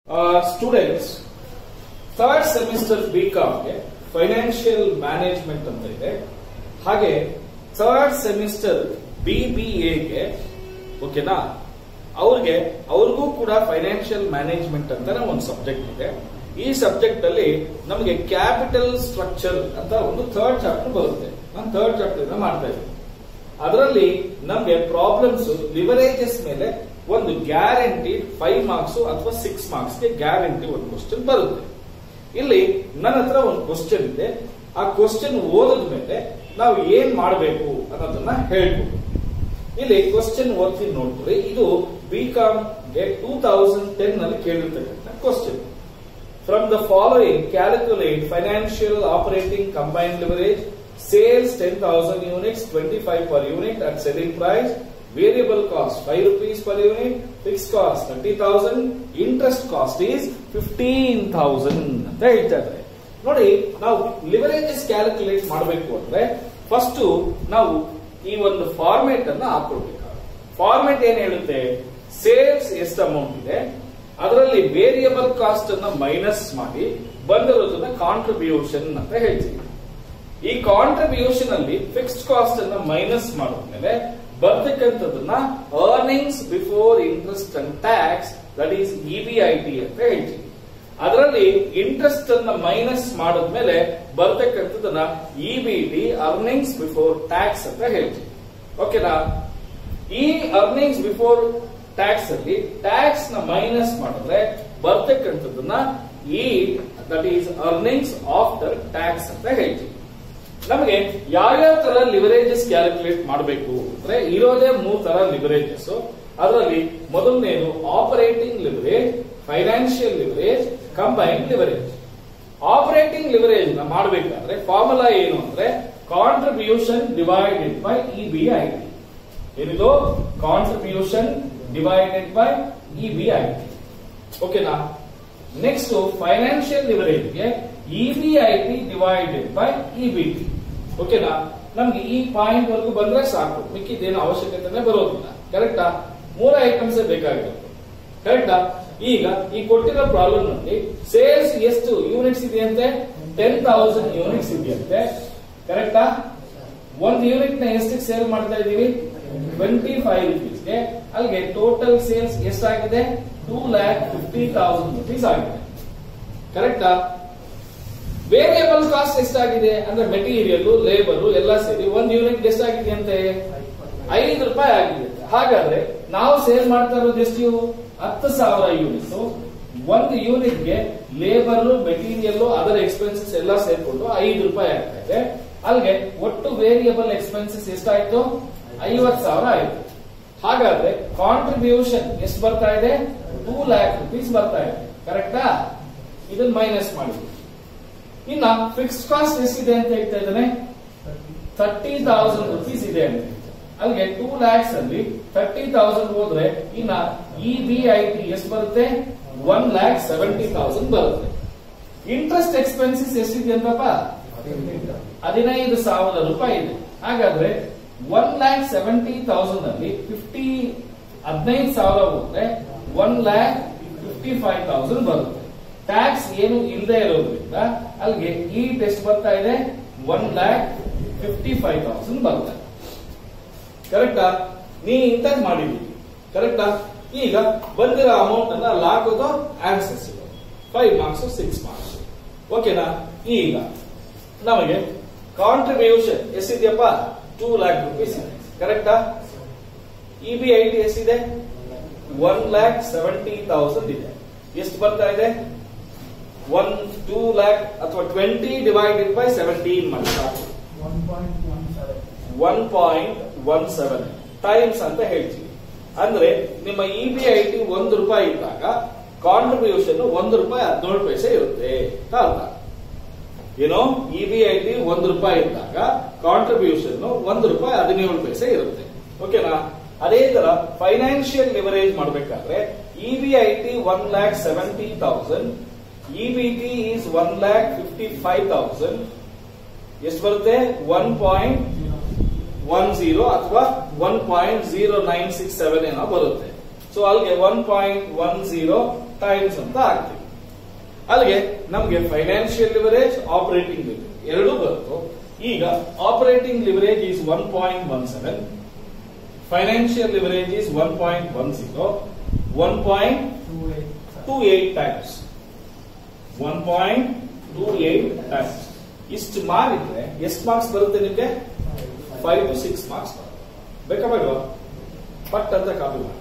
Students, third semester ಬಿಕಾಮ್ಗೆ financial management ಅಂತ ಇದೆ. ಹಾಗೆ ಥರ್ಡ್ ಸೆಮಿಸ್ಟರ್ ಬಿಬಿಎಗೆ ಓಕೆನಾ, ಅವ್ರಿಗೂ ಕೂಡ ಫೈನಾನ್ಷಿಯಲ್ ಮ್ಯಾನೇಜ್ಮೆಂಟ್ ಅಂತ ಒಂದು ಸಬ್ಜೆಕ್ಟ್ ಇದೆ. ಈ ಸಬ್ಜೆಕ್ಟ್ ಅಲ್ಲಿ ನಮಗೆ ಕ್ಯಾಪಿಟಲ್ ಸ್ಟ್ರಕ್ಚರ್ ಅಂತ ಒಂದು ಥರ್ಡ್ ಚಾಪ್ಟರ್ ಬರುತ್ತೆ. ನಾನು ಥರ್ಡ್ ಚಾಪ್ಟರ್ ಮಾಡ್ತಾ ಇದ್ದೀನಿ. ಅದರಲ್ಲಿ ನಮಗೆ ಪ್ರಾಬ್ಲಮ್ಸ್ ಲಿವರೇಜಸ್ ಮೇಲೆ ಒಂದು ಗ್ಯಾರಂಟಿ 5 ಮಾರ್ಕ್ಸ್ ಅಥವಾ 6 ಮಾರ್ಕ್ಸ್ಗೆ ಗ್ಯಾರಂಟಿ ಒಂದು ಕ್ವಶನ್ ಬರುತ್ತೆ. ಇಲ್ಲಿ ನನ್ನ ಹತ್ರ ಒಂದು ಕ್ವಶನ್ ಇದೆ. ಆ ಕ್ವಶನ್ ಓದಿದ ಮೇಲೆ ನಾವು ಏನ್ ಮಾಡಬೇಕು ಅನ್ನೋದನ್ನ ಹೇಳ್ಬೋದು. ಇಲ್ಲಿ ಕ್ವಶನ್ ಓದ್ತೀನಿ ನೋಡ್ಕೊಳ್ಳಿ. ಇದು ಬಿಕಾಮ್ಗೆ 2010 ನಲ್ಲಿ ಕೇಳಿರ್ತಕ್ಕಂಥ question. From the following calculate financial operating combined leverage. Sales 10,000 units, 25 per unit at selling price. Variable cost 5 rupees per unit. Fixed cost 30,000. Interest cost is 15,000 ಅಂತ ಹೇಳ್ತಾರೆ. ನೋಡಿ, ನಾವು ಲಿವರೇಜಸ್ ಕ್ಯಾಲ್ಕುಲೇಟ್ ಮಾಡಬೇಕು ಅಂದ್ರೆ ಫಸ್ಟ್ ನಾವು ಈ ಒಂದು ಫಾರ್ಮೆಟ್ ಅನ್ನ ಹಾಕೊಳ್ಬೇಕಾಗುತ್ತೆ. ಫಾರ್ಮೆಟ್ ಏನ್ ಹೇಳುತ್ತೆ? ಸೇಲ್ಸ್ ಎಷ್ಟು ಅಮೌಂಟ್ ಇದೆ, ಅದರಲ್ಲಿ ವೇರಿಯಬಲ್ ಕಾಸ್ಟ್ ಅನ್ನ ಮೈನಸ್ ಮಾಡಿ ಬಂದಿರೋದನ್ನ ಕಾಂಟ್ರಿಬ್ಯೂಷನ್ ಅಂತ ಹೇಳ್ತೀವಿ. ಈ ಕಾಂಟ್ರಿಬ್ಯೂಷನ್ ಅಲ್ಲಿ ಫಿಕ್ಸ್ಡ್ ಕಾಸ್ಟ್ ಅನ್ನ ಮೈನಸ್ ಮಾಡಿದ್ಮೇಲೆ ಬರ್ತಕ್ಕಂಥದನ್ನ earnings before interest and tax, that is EBIT ಅಂತ ಹೇಳ್ತೀವಿ. ಅದರಲ್ಲಿ ಇಂಟ್ರೆಸ್ಟ್ ಅನ್ನ ಮೈನಸ್ ಮಾಡಿದ್ಮೇಲೆ ಬರ್ತಕ್ಕಂಥದನ್ನ ಇಬಿಟಿ, ಅರ್ನಿಂಗ್ಸ್ ಬಿಫೋರ್ ಟ್ಯಾಕ್ಸ್ ಅಂತ ಹೇಳ್ತೀವಿ. ಓಕೆನಾ? ಈ ಅರ್ನಿಂಗ್ಸ್ ಬಿಫೋರ್ ಟ್ಯಾಕ್ಸ್ ಅಲ್ಲಿ ಟ್ಯಾಕ್ಸ್ ನ ಮೈನಸ್ ಮಾಡಿದ್ರೆ ಬರ್ತಕ್ಕಂಥದನ್ನ that is earnings after tax ಅಂತ ಹೇಳ್ತೀವಿ. ನಮಗೆ ಯಾವ್ಯಾವ ತರ ಲಿವರೇಜಸ್ ಕ್ಯಾಲ್ಕುಲೇಟ್ ಮಾಡಬೇಕು ಅಂದ್ರೆ ಇರೋದೇ 3 ತರ ಲಿವರೇಜಸ್. ಅದರಲ್ಲಿ ಮೊದಲನೇದು operating leverage, financial leverage, combined leverage. Operating leverage ನ ಮಾಡಬೇಕಾದ್ರೆ ಫಾರ್ಮುಲಾ ಏನು ಅಂದ್ರೆ ಕಾಂಟ್ರಿಬ್ಯೂಷನ್ ಡಿವೈಡೆಡ್ ಬೈ ಇಬಿಐಟಿ. ಏನಿದು? Contribution divided by EBIT. ಓಕೆನಾ? ನೆಕ್ಸ್ಟ್ ಫೈನಾನ್ಷಿಯಲ್ ಲಿವರೇಜ್ಗೆ ಇಬಿಐಟಿ ಡಿವೈಡೆಡ್ ಬೈ ಇಬಿಟಿ. ಓಕೆನಾ? ನಮ್ಗೆ ಈ ಪಾಯಿಂಟ್ ವರೆಗೂ ಬಂದ್ರೆ ಸಾಕು, ಮಿಕ್ಕಿದ್ದೇನು ಅವಶ್ಯಕತೆ ಬರೋದಿಲ್ಲ. ಕರೆಕ್ಟಾ? 3 ಐಟಮ್ಸ್ ಬೇಕಾಗಿರುತ್ತೆ. ಕರೆಕ್ಟಾ? ಈಗ ಈ ಕೊಟ್ಟಿರೋ ಪ್ರಾಬ್ಲಮ್ ನಲ್ಲಿ ಸೇಲ್ಸ್ ಎಷ್ಟು ಯೂನಿಟ್ಸ್ ಇದೆಯಂತೆ? 10,000 ಯೂನಿಟ್ಸ್ ಇದೆಯಂತೆ. ಕರೆಕ್ಟಾ? ಒಂದು ಯೂನಿಟ್ ನ ಎಷ್ಟಕ್ಕೆ ಸೇಲ್ ಮಾಡ್ತಾ ಇದೀವಿ? 25 rupeesಗೆ. ಅಲ್ಲಿಗೆ ಟೋಟಲ್ ಸೇಲ್ಸ್ ಎಷ್ಟಾಗಿದೆ? 2,50,000 rupees ಆಗಿದೆ. ಕರೆಕ್ಟಾ? ವೇರಿಯಬಲ್ ಕಾಸ್ಟ್ ಎಷ್ಟಾಗಿದೆ ಅಂದ್ರೆ ಮೆಟೀರಿಯಲ್, ಲೇಬರ್ ಎಲ್ಲ ಸೇರಿ ಒಂದು ಯೂನಿಟ್ ಎಷ್ಟಾಗಿದೆ ಅಂತೆ? 5 ರೂಪಾಯಿ ಆಗಿದೆ. ಹಾಗಾದ್ರೆ ನಾವು ಸೇಲ್ ಮಾಡ್ತಾ ಇರೋದು ಎಷ್ಟು? 10,000 ಯೂನಿಟ್ಸ್. ಒಂದು ಯೂನಿಟ್ಗೆ ಲೇಬರ್, ಮೆಟೀರಿಯಲ್, ಅದರ ಎಕ್ಸ್ಪೆನ್ಸಸ್ ಎಲ್ಲ ಸೇರ್ಕೊಂಡು 5 ರೂಪಾಯಿ ಆಗ್ತಾ ಇದೆ. ಅಲ್ಲಿಗೆ ಒಟ್ಟು ವೇರಿಯಬಲ್ ಎಕ್ಸ್ಪೆನ್ಸಸ್ ಎಷ್ಟಾಯ್ತು? 50,000 ಆಯ್ತು. ಹಾಗಾದ್ರೆ ಕಾಂಟ್ರಿಬ್ಯೂಷನ್ ಎಷ್ಟು ಬರ್ತಾ ಇದೆ? 2 lakh rupees ಬರ್ತಾ ಇದೆ. ಕರೆಕ್ಟಾ? ಇದನ್ನ ಮೈನಸ್ ಮಾಡಿ. ಇನ್ನ ಫಿಕ್ಸ್ಡ್ ಕಾಸ್ಟ್ ಎಷ್ಟಿದೆ ಅಂತ ಹೇಳ್ತಾ ಇದ್ದಾನೆ? 30,000 rupees ಇದೆ ಅಂತ. ಅಲ್ಲಿಗೆ 2 lakhs ಅಲ್ಲಿ 30,000 ಹೋದ್ರೆ ಇನ್ನ ಇಬಿಐಟಿ ಎಷ್ಟು ಬರುತ್ತೆ? 1,70,000 ಬರುತ್ತೆ. ಇಂಟ್ರೆಸ್ಟ್ ಎಕ್ಸ್ಪೆನ್ಸಸ್ ಎಷ್ಟಿದೆ ಅಂತಪ್ಪ? 15,000 ರೂಪಾಯಿ ಇದೆ. ಹಾಗಾದ್ರೆ 1,70,000 ಅಲ್ಲಿ 15,000 ಹೋದ್ರೆ 1,55,000 ಬರುತ್ತೆ. ಟ್ಯಾಕ್ಸ್ ಏನು ಇಲ್ಲದೆ ಇರೋದ್ರಿಂದ ಅಲ್ಲಿಗೆ ಈ ಟೆಸ್ಟ್ ಬರ್ತಾ ಇದೆ 1,55,000 ಬರುತ್ತೆ. ಕರೆಕ್ಟಾ? ನೀ ಇಂತದ್ ಮಾಡಿದೀವಿ. ಕರೆಕ್ಟಾ? ಈಗ ಬಂದಿರೋ ಅಮೌಂಟ್ ಅನ್ನ ಅಲ್ಲಿ ಹಾಕೋದು ಆನ್ಸರ್ಸ್ 5 ಮಾರ್ಕ್ಸ್ 6 ಮಾರ್ಕ್ಸ್. ಓಕೆನಾ? ಈಗ ನಮಗೆ ಕಾಂಟ್ರಿಬ್ಯೂಷನ್ ಎಷ್ಟಿದೆಯಪ್ಪ? 2 lakh rupees ಇದೆ. ಕರೆಕ್ಟಾ? ಇಬಿಐಟಿ ಎಷ್ಟಿದೆ? 1,70,000 ಇದೆ. ಎಷ್ಟು ಬರ್ತಾ ಇದೆ? 2 lakh ಅಥವಾ 20 ಡಿವೈಡೆಡ್ ಬೈ 17 ಮಾಡಿ ಸಾಕು. 1.17 ಟೈಮ್ಸ್ ಅಂತ ಹೇಳ್ತೀವಿ. ಅಂದ್ರೆ ನಿಮ್ಮ ಇಬಿಐಟಿ 1 ರೂಪಾಯಿ ಇದ್ದಾಗ ಕಾಂಟ್ರಿಬ್ಯೂಷನ್ 1 ರೂಪಾಯಿ 17 ಪೈಸೆ ಇರುತ್ತೆ ಅಂತ ಅರ್ಥ. ಏನೋ ಇಬಿಐಟಿ 1 ರೂಪಾಯಿ ಇದ್ದಾಗ ಕಾಂಟ್ರಿಬ್ಯೂಷನ್ 1 ರೂಪಾಯಿ 17 ಪೈಸೆ ಇರುತ್ತೆ. ಓಕೆನಾ? ಅದೇ ತರ ಫೈನಾನ್ಷಿಯಲ್ ಲಿವರೇಜ್ ಮಾಡಬೇಕಾದ್ರೆ ಇಬಿಐಟಿ 1,70,000, ಇಬಿಟಿ ಈಸ್ 1,55,000. ಎಷ್ಟು ಬರುತ್ತೆ? 1.10 ಅಥವಾ 1.0967 ಏನೋ ಬರುತ್ತೆ. ಸೊ ಅಲ್ಲಿಗೆ 1.10 ಟೈಮ್ಸ್ ಅಂತ ಆಗ್ತೀವಿ. ಅಲ್ಲಿಗೆ ನಮಗೆ ಫೈನಾನ್ಷಿಯಲ್ ಲಿವರೇಜ್, ಆಪರೇಟಿಂಗ್ ಲಿವರೇಜ್ ಎರಡೂ ಬಂತು. ಈಗ operating leverage is 1.17, financial leverage is 1.10, 1.28 times, 1.28 times. ಇಷ್ಟು ಮಾಡಿದ್ರೆ ಎಷ್ಟು ಮಾರ್ಕ್ಸ್ ಬರುತ್ತೆ ನಿಮಗೆ? 5 to 6 ಮಾರ್ಕ್ಸ್ ಬರುತ್ತೆ. ಬೇಕಾ ಬೇಡವಾ? ಪಟ್ ಅಂತ ಕಾಪಿ ಮಾಡಿ.